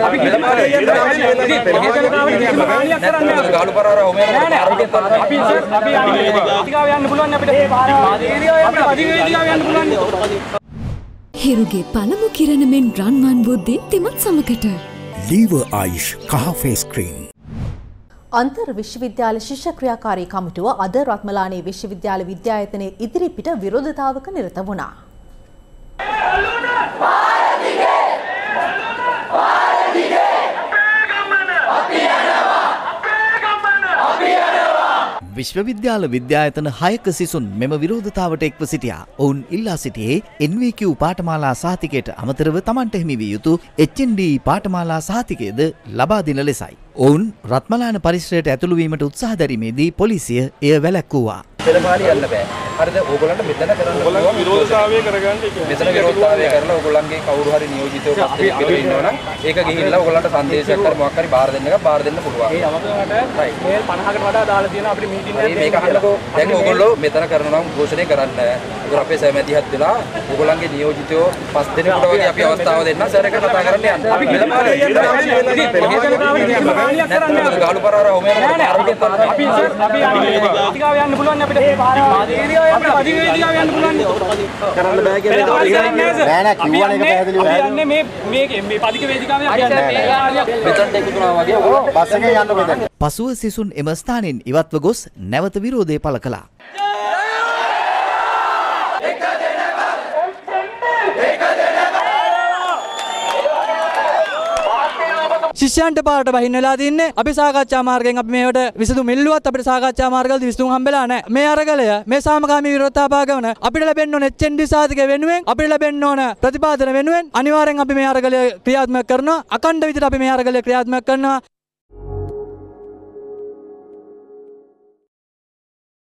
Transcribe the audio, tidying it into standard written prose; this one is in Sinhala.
හිරුගේ පළමු කිරණ මෙන් රන්වන් බුද්ධි තිමත් සමකට ලීවර් ආයුෂ් කහ ෆේස් ක්‍රීම්. අන්තර් විශ්වවිද්‍යාල ශිෂ්‍ය ක්‍රියාකාරී කමිටුව අද රත්මලානේ විශ්වවිද්‍යාල විද්‍යායතනයේ ඉදිරිපිට විරෝධතාවක නිරත වුණා. විශ්වවිද්‍යාල විද්‍යායතන 6ක සිසුන් මෙම විරෝධතාවට එක්ව සිටියා. ඔවුන් ඉල්ලා සිටියේ NVQ පාඨමාලා සහතිකයට අමතරව තමන්ට හිමි විය යුතු HND පාඨමාලා සහතිකයද ලබා දෙන ලෙසයි. ඔවුන් රත්මලාන පරිසරයට ඇතුළු වීමට උත්සාහ දැරීමේදී පොලිසිය එය වැළැක්වුවා. පෙළපාලි යන්න බෑ. හරිද? ඕගොල්ලන්ට මෙතන කරන්න ඕගොල්ලන් විරෝධතාවය කරගන්න කියන්නේ. මෙතන විරෝධතාවය කරලා ඕගොල්ලන්ගේ කවුරු හරි නියෝජිතව පස්සේ පිටු ඉන්නවනම් ඒක ගිහිල්ලා ඕගොල්ලන්ට සංදේශයක් කර මොකක් හරි බාර දෙන්න එක බාර දෙන්න පුළුවන්. ඒ අමතරට මේල් 50කට වඩා දාලා තියෙන අපිට මීටින් එකක් මේක අහන්නකෝ. දැන් ඕගොල්ලෝ මෙතන කරනවා නම් ഘോഷණය කරන්න. ඒකර අපේ සෑමැදිහත් වෙලා ඕගොල්ලන්ගේ නියෝජිතව පස් දෙනෙකුට වගේ අපි අවස්ථාව දෙන්න සර් එක කතා කරන්න යන්න. අපි පෙළපාලි යන්න ගාලු පරාර ඔමෙන් අපි වේදිකාව යන්න පුළුවන් අපිට. වේදිකාව යන්න පුළුවන්. කරන්න බෑ කියලා නෑ නෑ කිව්වනේ ඒක පැහැදිලිව. අපි යන්නේ මේ පදික වේදිකාවේ අපි යන්නේ මෙතනට එකතුනා වගේ ඔයගොල්ලෝ බස් එකේ යන්න මෙතන. පසුව සිසුන් එම ස්ථානෙන් ඉවත්ව ගොස් නැවත විරෝධය පළ කළා. ශිෂ්‍යයන්ට පාරට බහින්න වෙලා තින්නේ. අපි සාකච්ඡා මාර්ගයෙන් අපි මේවට විසඳුම් ඉල්ලුවත් අපිට සාකච්ඡා මාර්ගවලදී විසඳුම් හම්බෙලා නැහැ. මේ අරගලය මේ සාමකාමී විරෝධතාවගමන අපිට ලැබෙන්න ඕන HND සාධක වෙනුවෙන් අපිට ලැබෙන්න ඕන ප්‍රතිපාදන වෙනුවෙන් අනිවාර්යෙන් අපි මේ අරගලය ක්‍රියාත්මක කරනවා. අකණ්ඩ විදිහට අපි මේ අරගලය ක්‍රියාත්මක කරනවා.